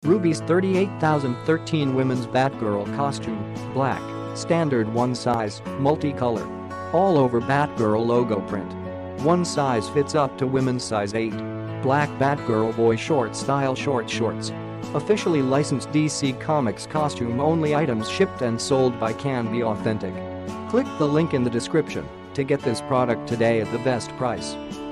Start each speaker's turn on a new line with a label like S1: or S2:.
S1: Rubie's 38,013 women's Batgirl costume, black, standard one size, multicolor. All over Batgirl logo print. One size fits up to women's size 8. Black Batgirl boy short style short shorts. Officially licensed DC Comics costume only items shipped and sold by Can Be Authentic. Click the link in the description to get this product today at the best price.